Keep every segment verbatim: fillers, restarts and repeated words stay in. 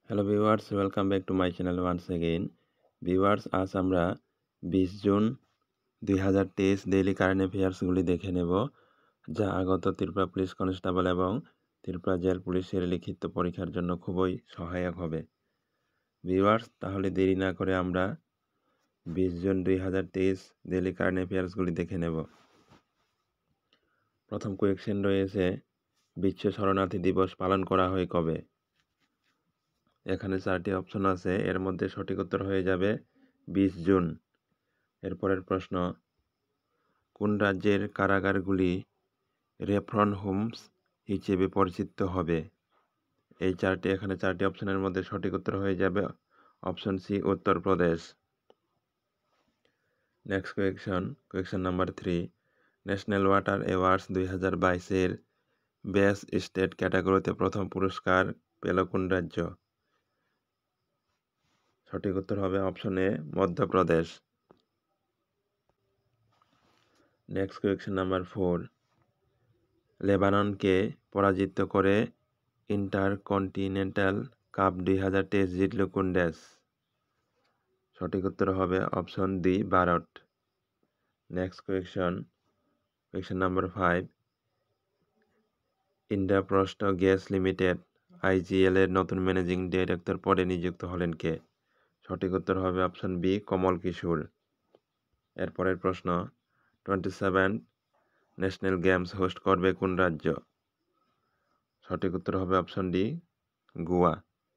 Hello viewers, welcome back to my channel once again. Viewers, আজ আমরা বিশ June দুই হাজার তেইশ ডেইলি কারেন্ট অ্যাফেয়ার্সগুলি দেখে নেব, যা আগত ত্রিপুরা পুলিশ কনস্টেবল এবং ত্রিপুরা জেল পুলিশের লিখিত পরীক্ষার জন্য খুবই সহায়ক হবে। ভিউয়ার্স, তাহলে দেরি না করে আমরা বিশ জুন দুই হাজার তেইশ ডেইলি কারেন্ট অ্যাফেয়ার্সগুলি দেখে নেব। প্রথম কোয়েশ্চেন রয়েছে, বিশ্ব শরণার্থী দিবস পালন করা হয় কবে? এখানে চারটি অপশন আছে, এর মধ্যে সঠিক উত্তর হয়ে যাবে বিশ জুন। এরপরের প্রশ্ন, কোন রাজ্যের কারাগারগুলি রেফরন হোমস হিসেবে পরিচিত হবে? এই চারটি এখানে চারটি অপশনের মধ্যে সঠিক উত্তর হয়ে যাবে option C, Uttar Pradesh. Next question question number three, national water awards দুই হাজার বাইশের বেস্ট স্টেট ক্যাটাগরিতে প্রথম পুরস্কার পেল কোন রাজ্য? সঠিক উত্তর হবে option A, Madhya Pradesh. Next question number four, লেবাননকে পরাজিত করে ইন্টারকন্টিনেন্টাল কাপ দুই হাজার তেইশ জিতল কোন দেশ? সঠিক উত্তর হবে option D, Bharat. Next question question number five, Indraprastha gas limited IGL এর নতুন ম্যানেজিং ডিরেক্টর পদে নিযুক্ত হলেন কে? সঠিক উত্তর হবে অপশন বি, কমল কিশোর। এরপরের প্রশ্ন, twenty seven national games host করবে কোন রাজ্য? সঠিক উত্তর হবে অপশন ডি, Goa.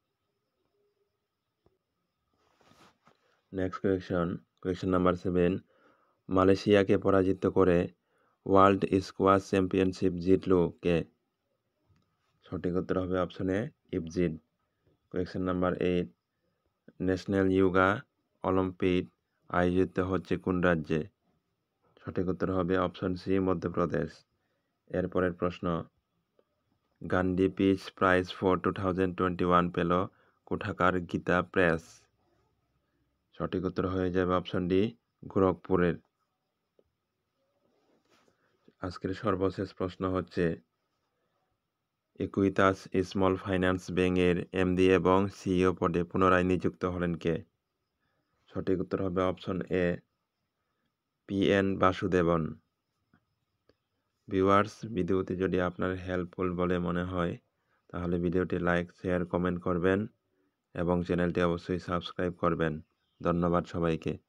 Next question question number seven, মালয়েশিয়াকে পরাজিত করে ওয়ার্ল্ড স্কোয়াশ চ্যাম্পিয়নশিপ জিতল কে? সঠিক উত্তর হবে option A, Egypt. Question number eight, national yoga Olympic আয়োজিত হচ্ছে কোন রাজ্যে? সঠিক উত্তর হবে অপশন সি, মধ্যপ্রদেশ। এরপরের প্রশ্ন, Gandhi peace prize for two thousand twenty one পেল কোথাকার গীতা প্রেস? সঠিক উত্তর হয়ে যাবে অপশন ডি, গোরখপুরের। আজকের সর্বশেষ প্রশ্ন হচ্ছে, ইকুইটাস স্মল ফাইন্যান্স ব্যাংকের এমডি এবং সিইও পদে পুনরায় নিযুক্ত হলেন কে? সঠিক উত্তর হবে option A, P N Vasudevan. Viewers, ভিডিওটি যদি আপনার হেল্পফুল বলে মনে হয় তাহলে ভিডিওটি লাইক, শেয়ার, কমেন্ট করবেন এবং চ্যানেলটি অবশ্যই সাবস্ক্রাইব করবেন। ধন্যবাদ সবাইকে।